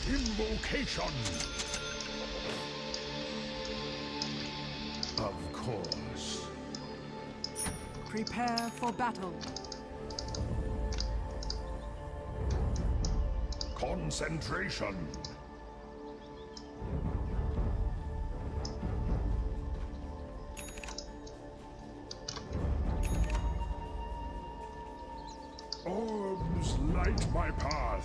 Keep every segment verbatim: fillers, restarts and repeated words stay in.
Invocation. Of course. Prepare for battle. Concentration. Orbs light my path.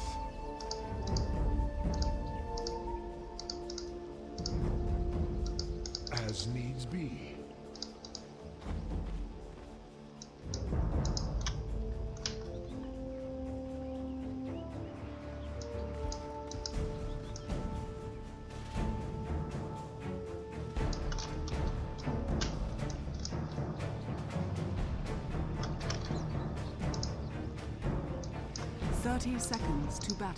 As needs be. Thirty seconds to battle.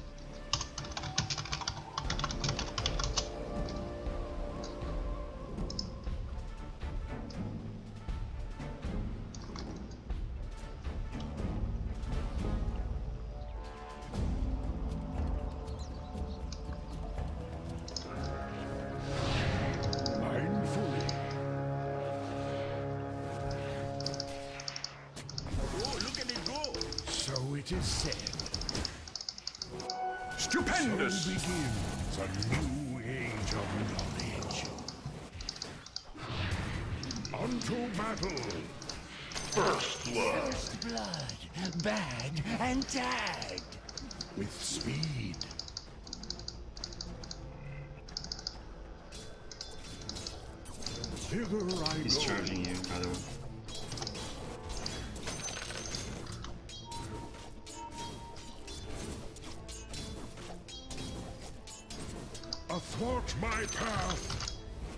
Mindfully. Oh, look at it go! So it is said. Stupendous! So begins a new age of knowledge. Unto battle! First blood! First blood, bagged and tagged. With speed. Hither I He's go. charging you, by the way. Athwart my path.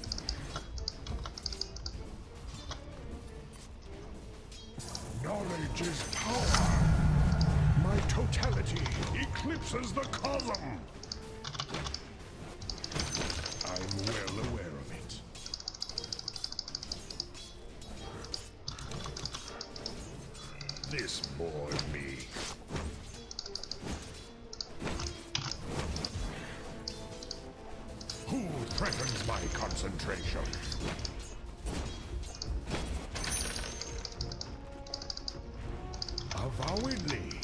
Knowledge is power. My totality eclipses the cosm. I'm well aware of it. This bored me. Who threatens my concentration? Avowedly.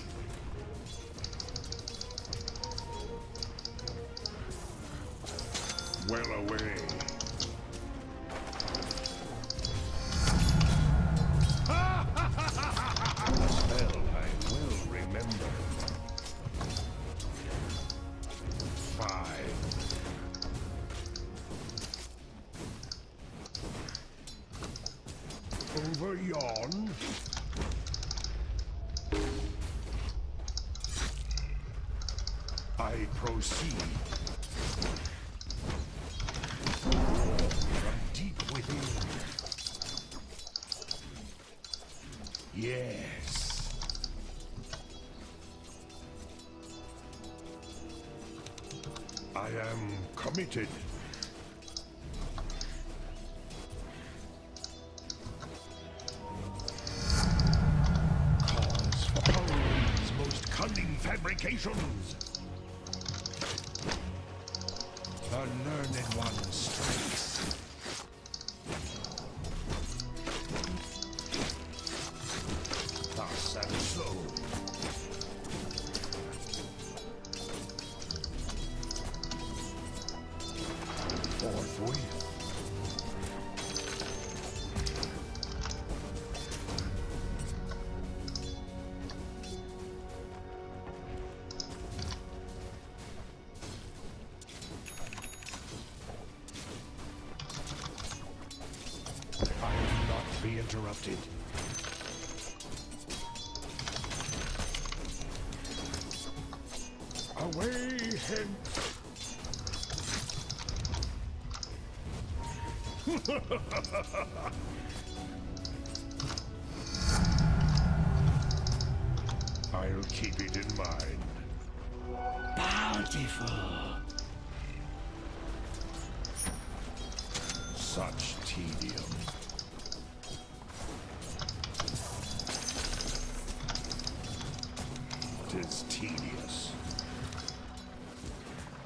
Well away. A spell I will remember. Five. Over yon. I proceed. From deep within. Yes. I am committed. Cause for Halloween's most cunning fabrications. The learned one strikes. Thus and so. Forthwith. I will not be interrupted. Away hence! I'll keep it in mind. Bountiful. Such tedium. Tis tedious.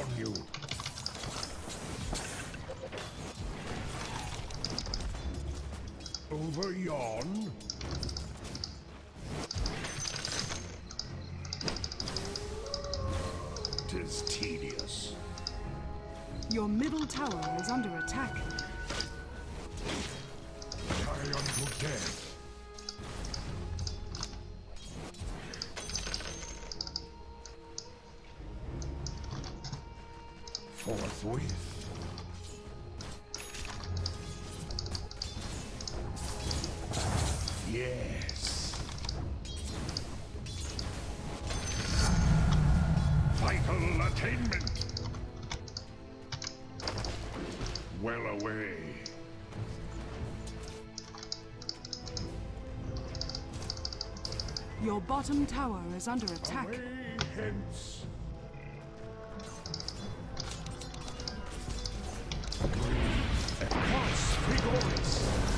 upon you. Over yon. Tis tedious. Your middle tower is under attack. Die unto death. Forthwith. Yes. Vital attainment. Well away. Your bottom tower is under attack. Away hence. Quas Frigoris.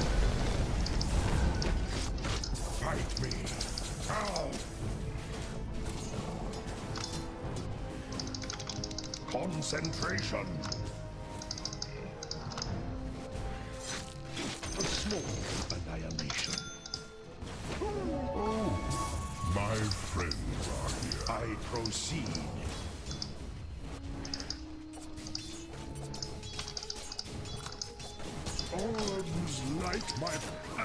Fight me. Now. Concentration. A small annihilation. Oh, my friends are here. I proceed. Orbs light my...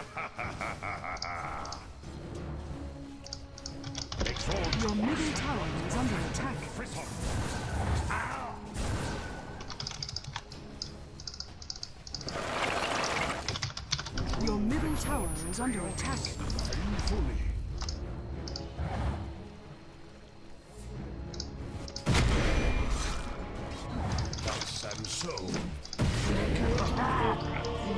Your middle tower is under attack. Frisson. Ow. Your middle tower is under attack. Mindfully. Thus and so. Not.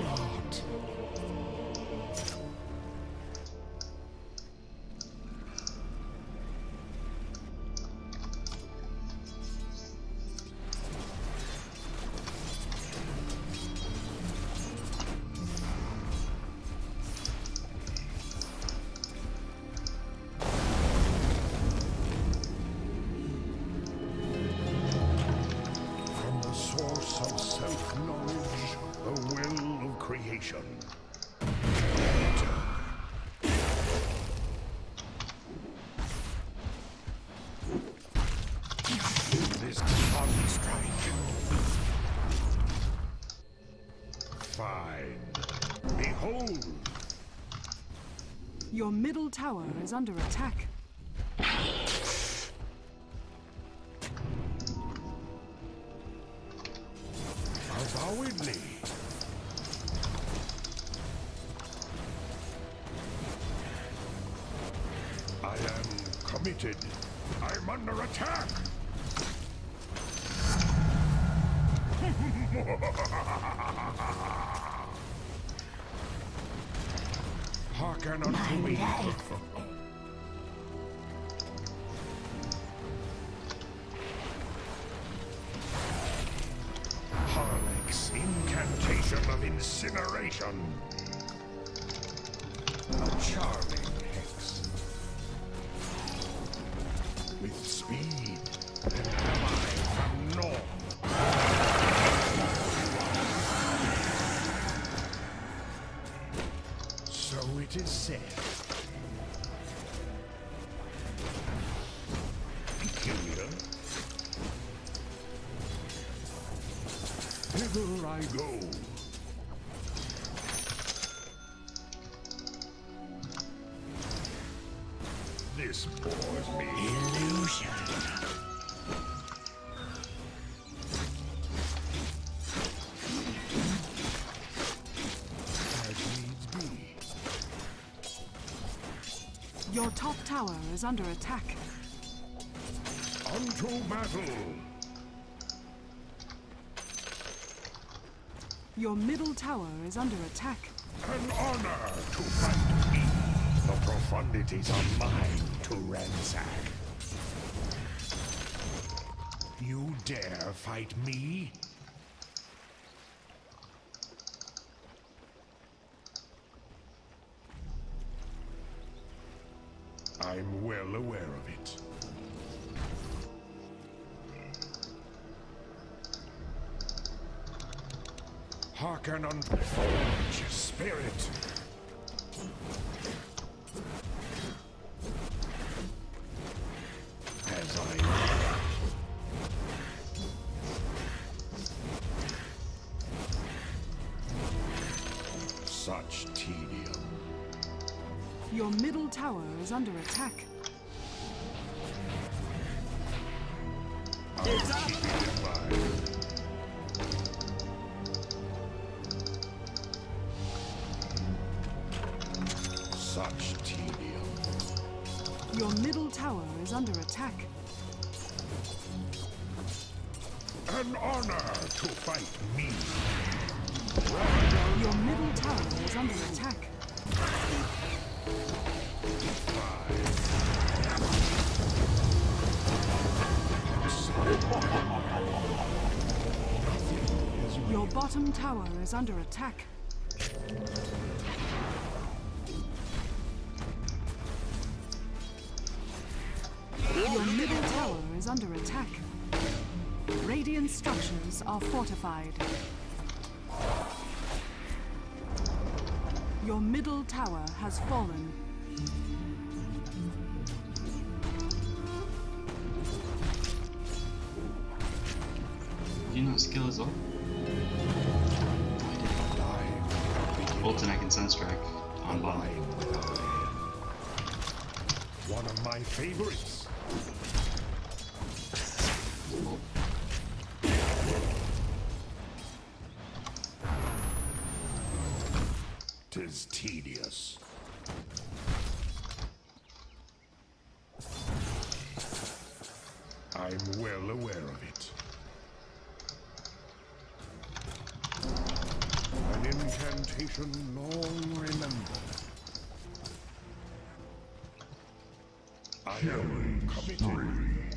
Of self-knowledge, the will of creation. This body strike. Fine. Behold! Your middle tower is under attack. Avowedly. I am committed. I'm under attack. Hearken unto me. Harlech's incantation of incineration. A charming hex. With speed, and am I from North? So it is said. Peculiar. Hither I go. This bores me. Illusion. As needs be. Your top tower is under attack. Unto battle. Your middle tower is under attack. An honor to fight me. The profundities are mine to ransack. You dare fight me? I'm well aware of it. Hearken unto forge spirit. As I such tedium. Your middle tower is under attack. I'll keep it in mind. Such tedium. Your middle tower is under attack. An honor to fight me. Your middle tower is under attack. Your bottom tower is under attack. Your middle tower is under attack. Radiant structures are fortified. Your middle tower has fallen. Do you know what skill is up? Ult and I can Sunstrike on bottom. One of my favorites. Tis tedious. I'm well aware of it. An incantation long remembered. I am committed.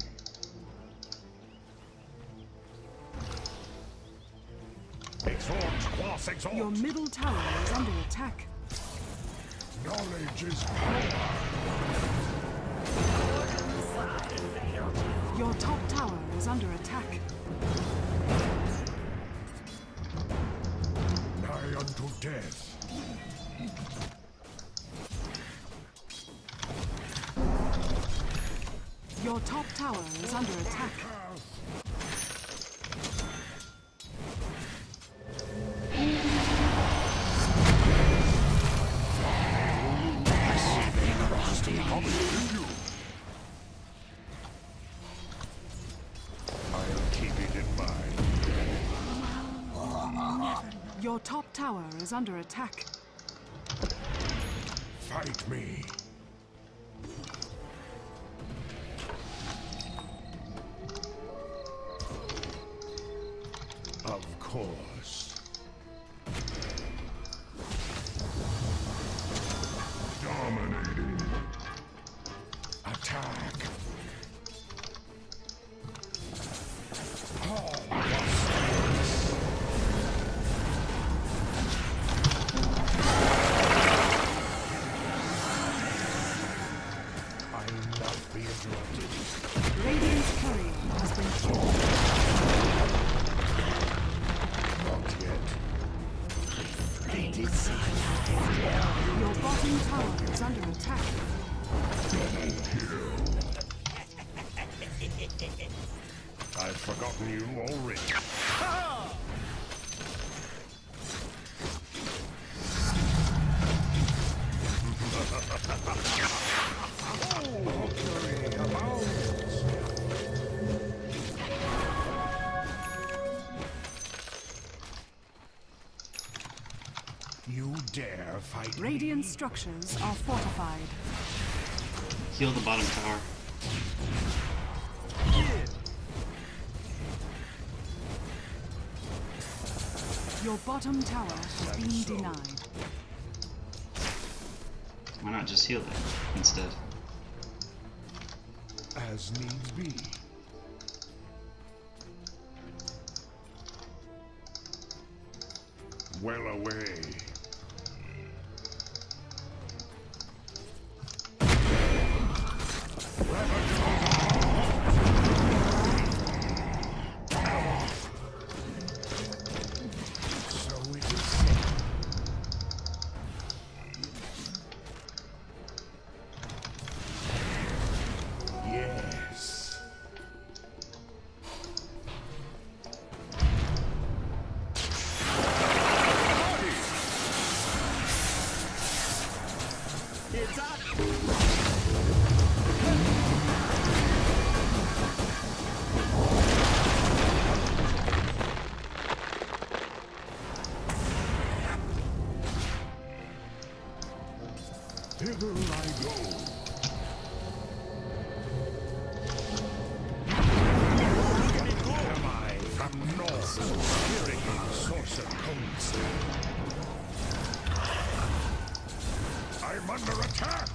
Exalt, quas exalt. Your middle tower is under attack. Knowledge is power. Your top tower is under attack. Nigh unto death. Your top tower is under attack. I'll keep it in mind. Your top tower is under attack. Fight me. Of course. Dominating. Attack. All I'll not be interrupted. Radiant's courier has been killed. Not yet. Your bottom tower is under attack. I've forgotten you already. Mercury abounds. You dare fight Radiant me? structures are fortified. Heal the bottom tower. Your bottom tower has been so. denied. Why not just heal it instead? As needs be. Well away. So it Hither I go. Am I from north? Hearing sorcerer codes. I'm under attack.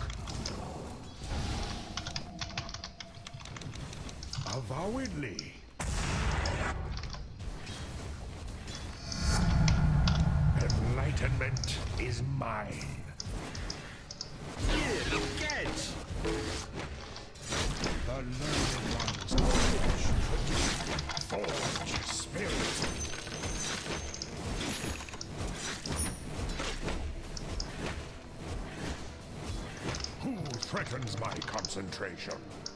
Avowedly. Enlightenment is mine. Here, catch! The learned ones forge, forge spirit. Who threatens my concentration?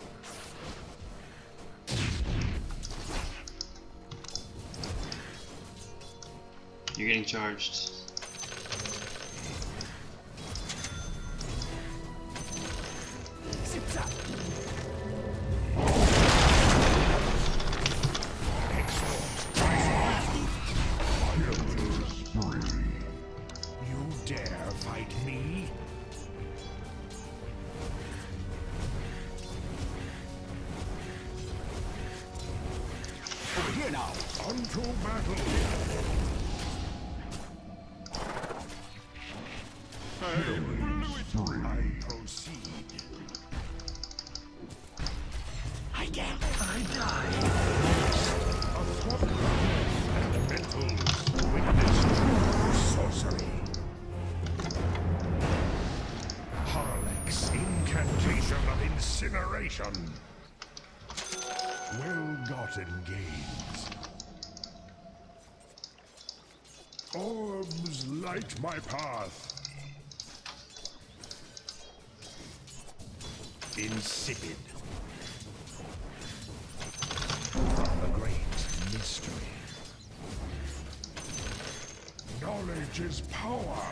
You're getting charged. You dare fight me? Over here now. Unto battle! I proceed. I can't. I die. Elementals witness true sorcery. Harlech's incantation of incineration. Well-gotten gains. Orbs light my path. Insipid. From the great mystery. Knowledge is power.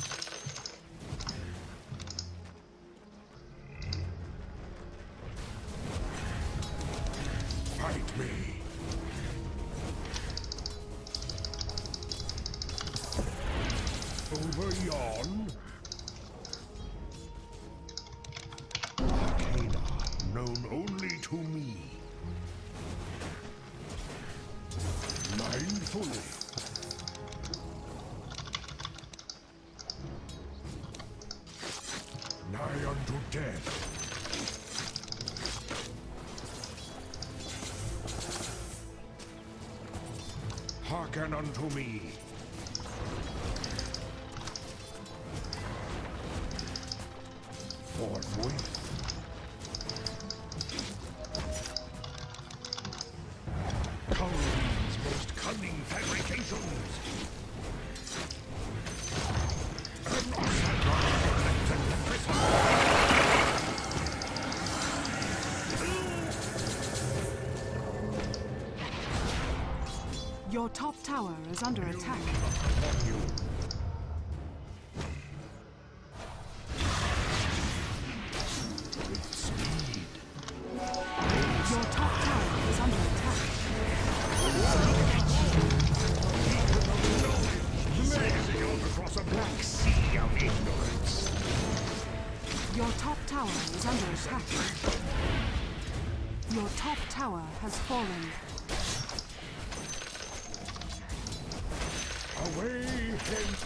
Fight me. Over yon. Arcana known only to me. Mindfully. Nigh unto death. Hearken unto me. Forthwith. Kalin's most cunning fabrications. An Your top tower is under attack. upon you. With speed. Your top tower is under attack. Blazing out across a black sea of ignorance. Your top tower is under attack. Your top tower has fallen. Away hence.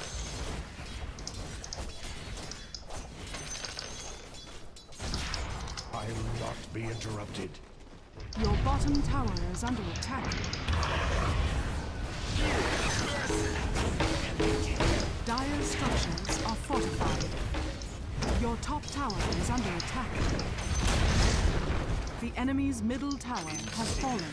I'll not be interrupted. Your bottom tower is under attack. Dire structures are fortified. Your top tower is under attack. The enemy's middle tower has fallen.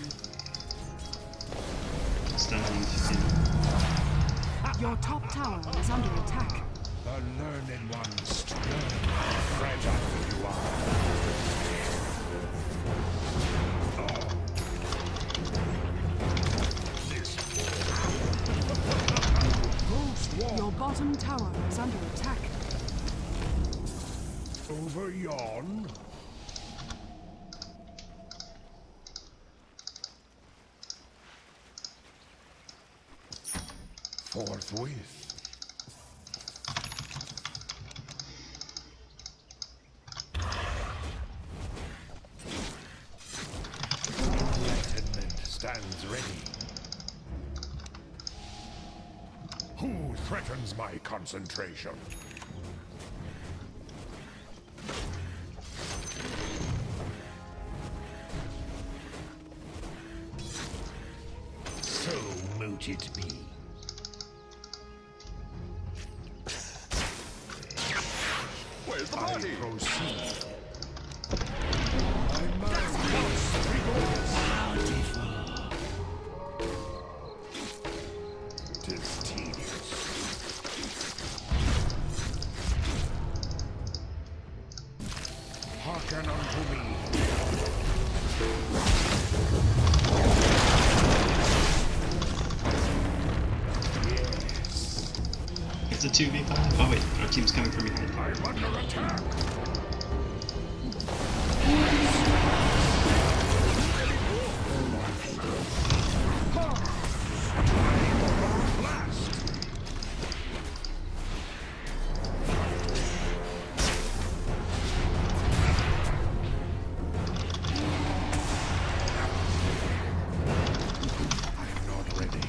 Stunning fifteen. Your top tower is under attack. The learned ones to learn how fragile you are. Oh. This. Ghost Your walk bottom tower is under attack. over yon. Forthwith. Who threatens my concentration? So mote it be. Where's the I party? proceed. I must once rejoice. Tis tedious. Hearken unto me. Yes. It's a two v five. Oh wait, our team's coming from behind. I'm under attack. Blast. I am not ready.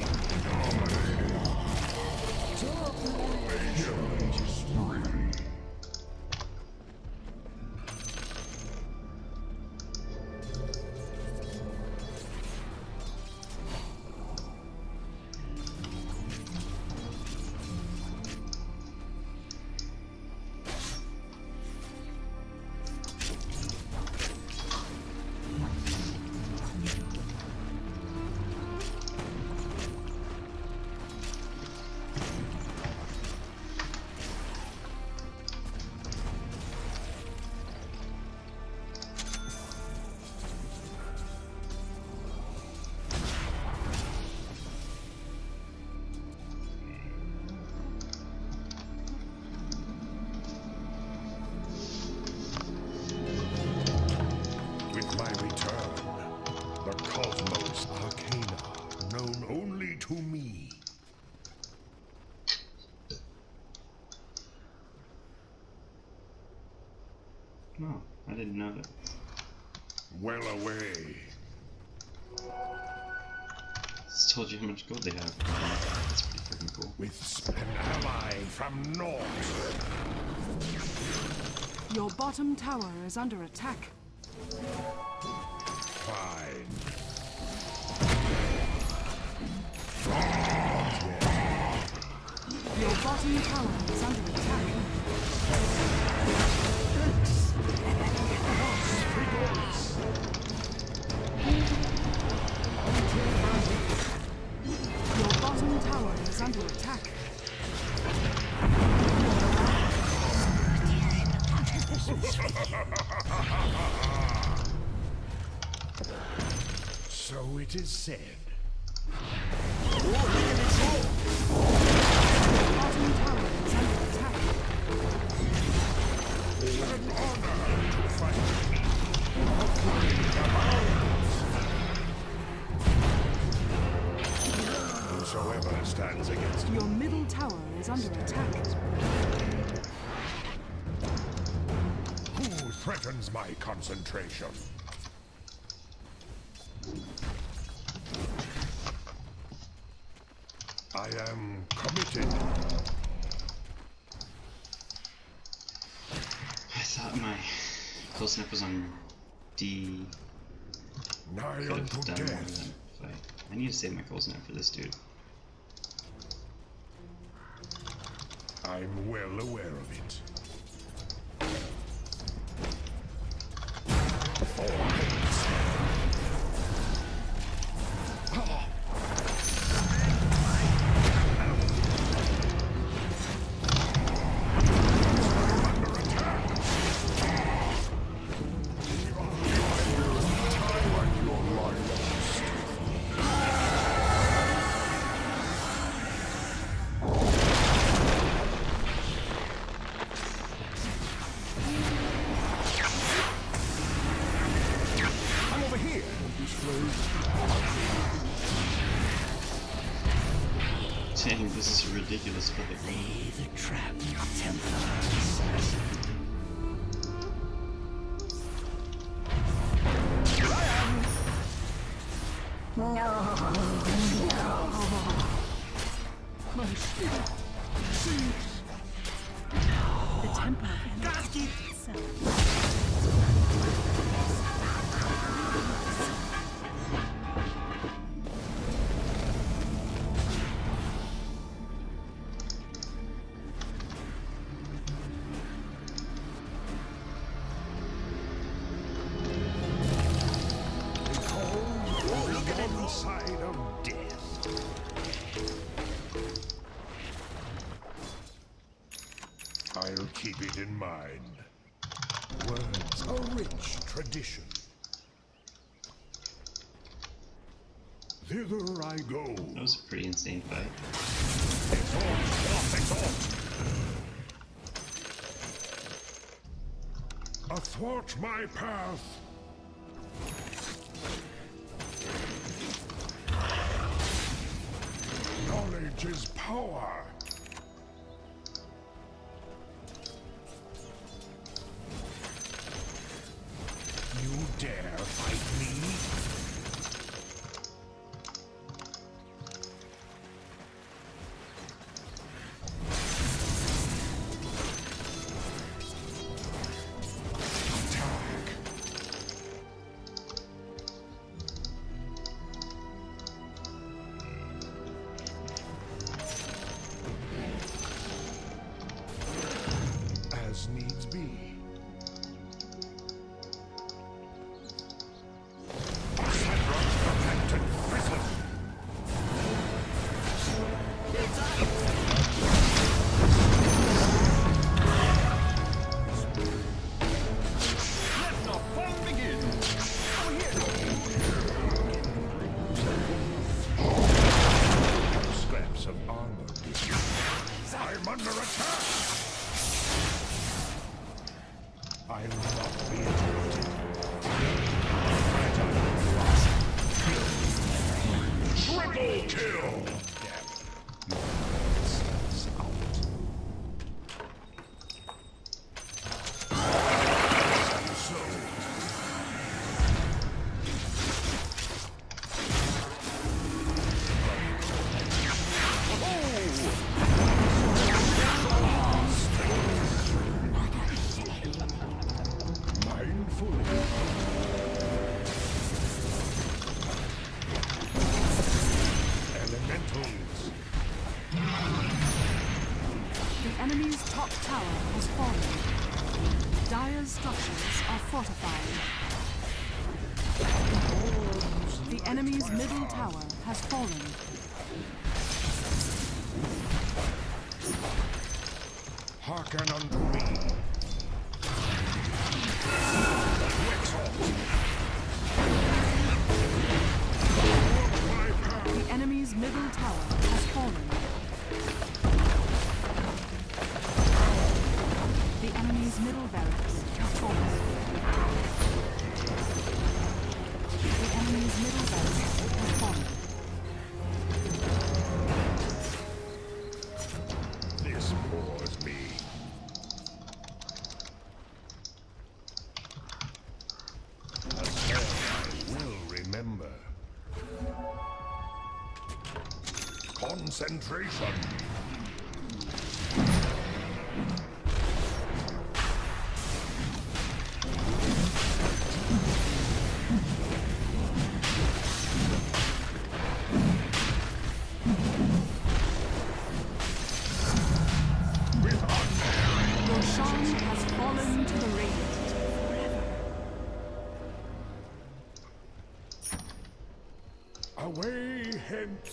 With my return, the cosmos arcana, known only to me. Oh, I didn't know that. Well away. Just told you how much gold they have. That's pretty freaking cool. With an ally from North. Your bottom tower is under attack. Fine. Your bottom tower is under attack. Your bottom tower is under attack. So it is said. Your bottom tower is under attack. An honor to fight me. Whosoever stands against me. Your middle tower is under attack. Who threatens my concentration? I am committed. I thought my close enough was on D. Nigh Could have unto done more death. than fight. I need to save my close enough for this dude. I'm well aware of it. For haste. Under attack. Time your life. I'm over here. Dang, this is a ridiculous fight. The trap, Templars. My spirit sinks. The temple cannot keep itself. Side of death. I'll keep it in mind. Words, a rich tradition. Thither I go. That was a pretty insane fight. Exalt, exalt. Athwart my path. Knowledge is power. You dare fight me? As needs be. Cybron's perfected prison. Let the fun begin! Scraps of armor. I'm under attack. I will not be interrupted. Triple kill! Damn. Your sense out. So. Mindful. Elementals. The enemy's top tower has fallen. Dire's structures are fortified. The enemy's middle tower has fallen. Hearken unto me. The enemy's middle tower has fallen. The enemy's middle barracks have fallen. The enemy's middle barracks have fallen. This bores me. A spell I will remember. Concentration. With unparalleled Roshan has fallen to the radiant. away hence.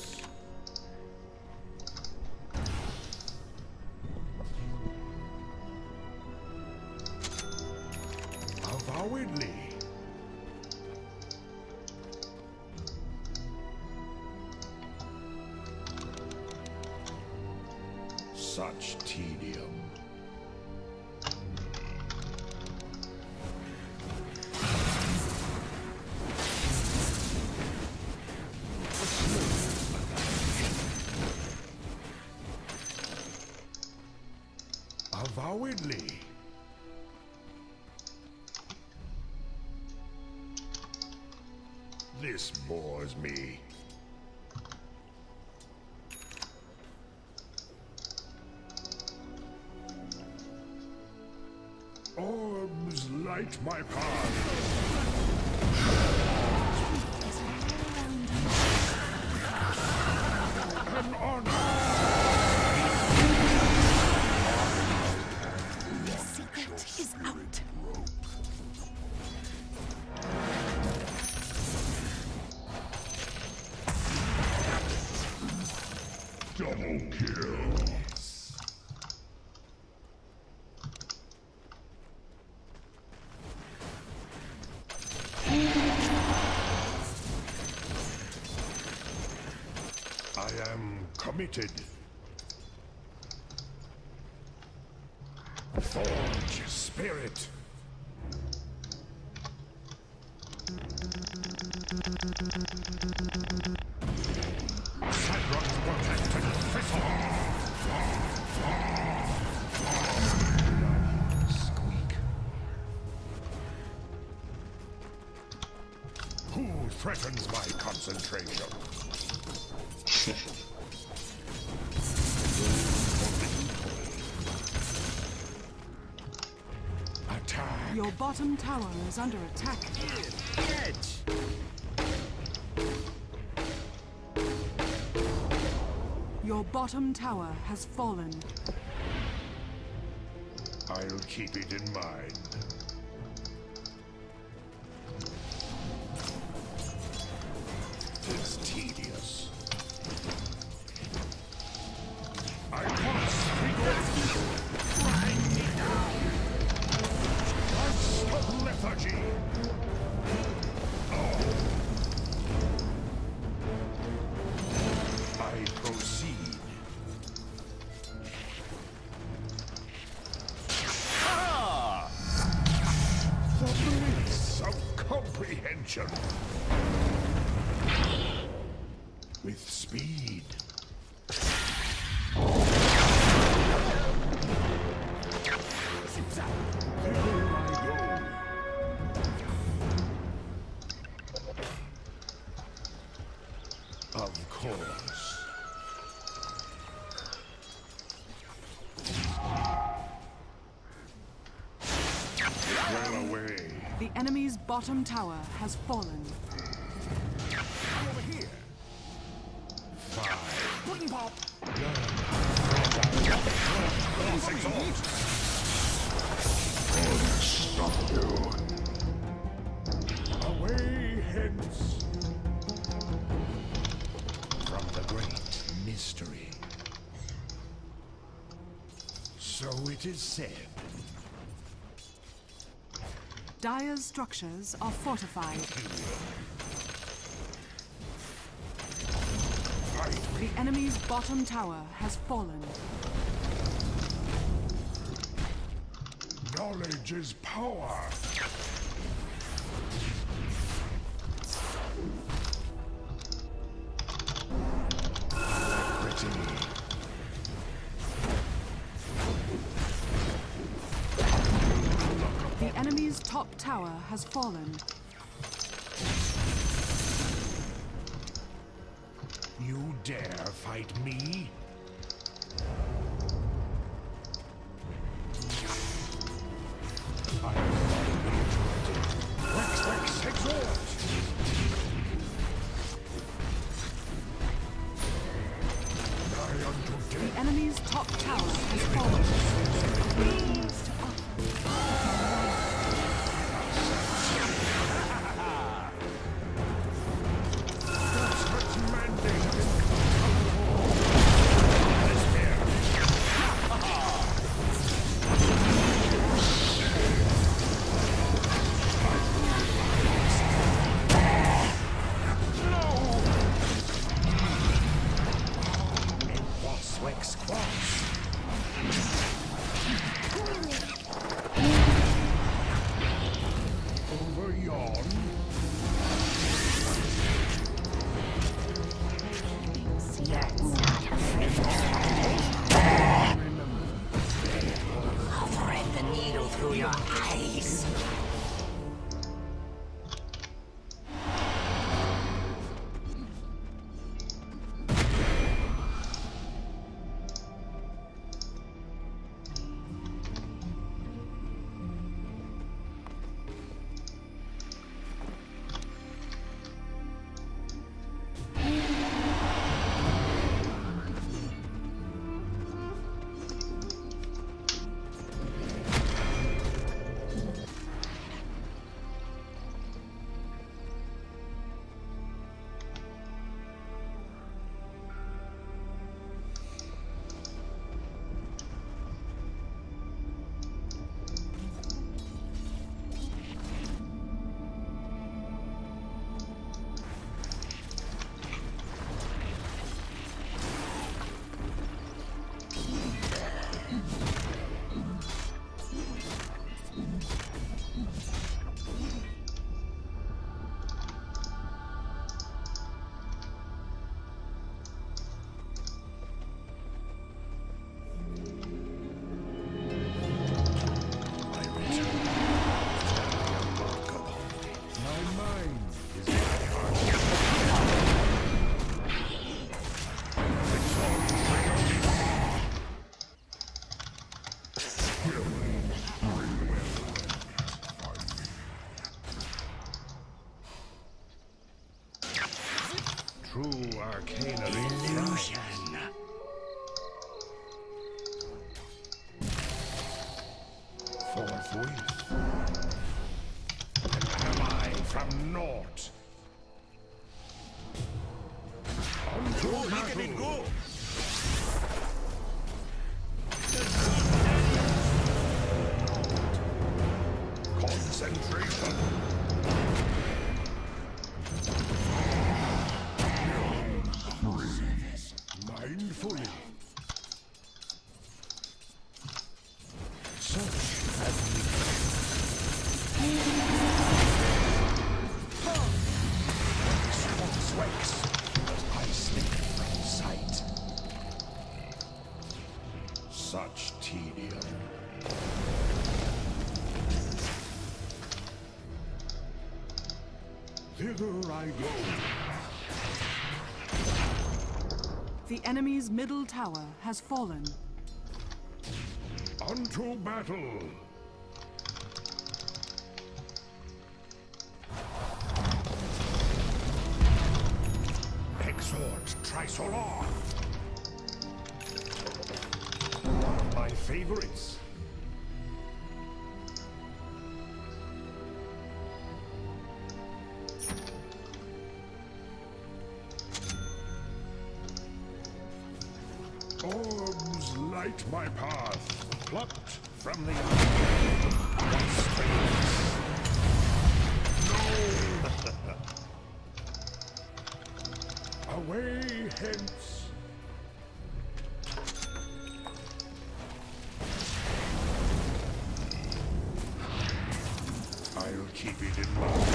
Avowedly. Such tedium. Avowedly. This bores me. Light my path. An honor. The secret is out. Double kill. I am committed. Forge spirit. Sadrock's protected thistle. Squeak. Who threatens my concentration? Attack. Your bottom tower is under attack. Edge. Your bottom tower has fallen. I'll keep it in mind. Tis tedious. I must grind me down. Gust of lethargy. Oh. I proceed. Ah! The bliss of comprehension. With speed. Here I go. Of course. Well away. The enemy's bottom tower has fallen. Over here. Five. Pudding pop. Stop you. Away hence. From the great mystery. So it is said. Dire's structures are fortified. Fight. The enemy's bottom tower has fallen. Knowledge is power. Pretty. The enemy's top tower has fallen. You dare fight me? I am not be interrupted. Rex, Rex, exhort! Nigh unto The death. enemy's top tower has fallen. Rings to offer. That's what's mandated. Boswick's cross. Over yon. I'll thread the needle through your eyes. Arcana Illusion. Forthwith. An ally from naught. Unto Oh, look at battle. it go! Concentration. Mindfully. Such as we Response wakes, but I slip from sight. Such tedium. Thither I go. The enemy's middle tower has fallen. Unto battle. Exhort Trisolar. One of my favorites. Orbs light my path, plucked from the no. Away hence. I'll keep it in mind.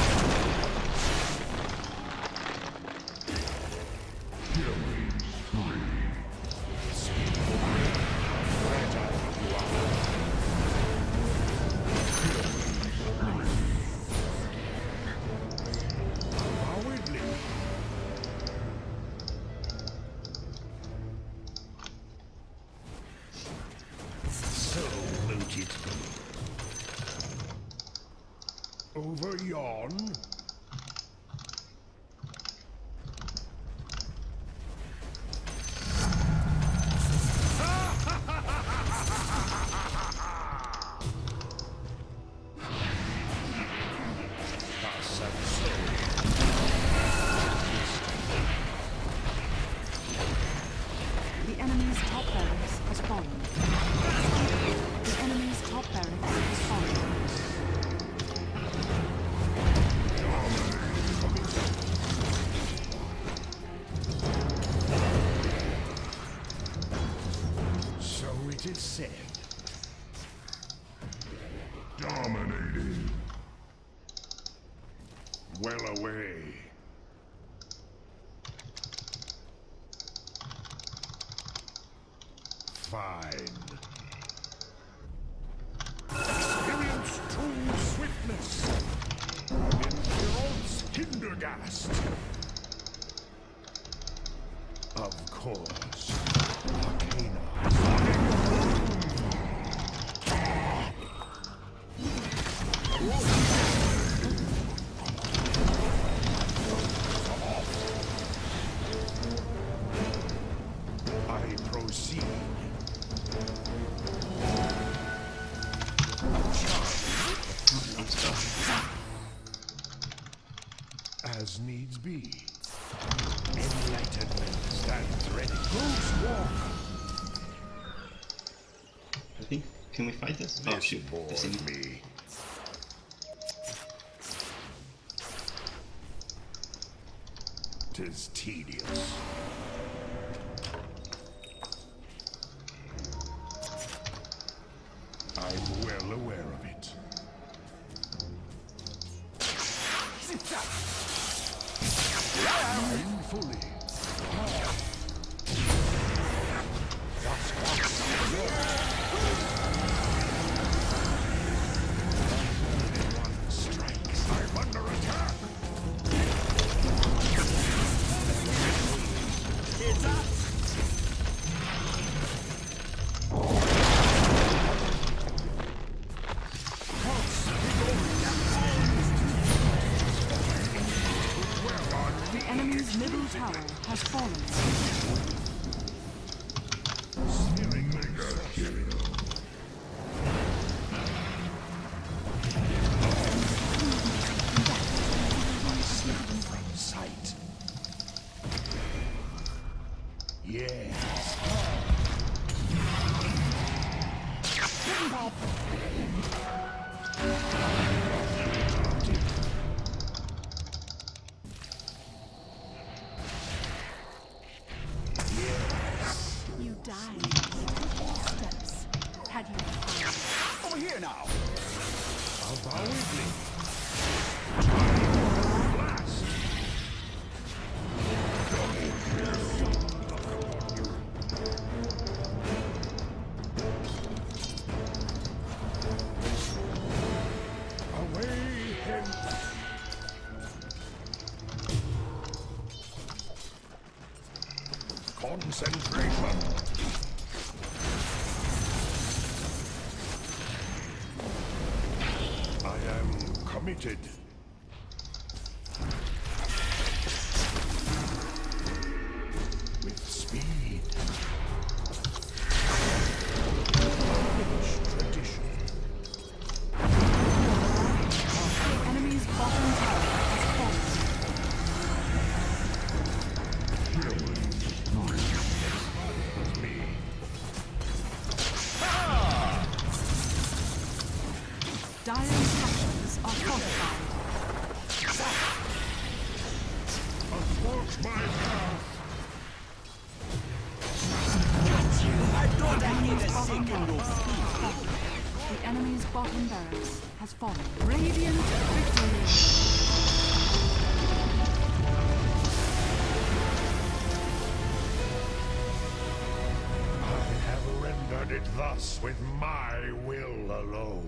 Over yon. The enemy's top barracks has fallen. The enemy's top barracks has fallen. So it is said. Dominating. Well away. Fine. Experience true swiftness. Endurance Hindergast. Of course. Arcana. I proceed. As needs be. Enlightenment stands ready. Ghost walk. I think. Can we fight this? Oh This shoot! I've seen bores it. me. Tis tedious. I'm well aware of it. Mindfully. Strikes. I'm under attack. You died in four steps. Had you found Over here now. Avowedly. Blast! Away hence! Concentration! I am committed. With speed. Rich tradition. the enemy's bottom tower has fallen. Me. Dire structures are fortified. Athwart my path. I don't The need enemy's a bottom second barracks of has fallen. The enemy's bottom barracks has fallen. Radiant victory. I have rendered it thus with my will alone.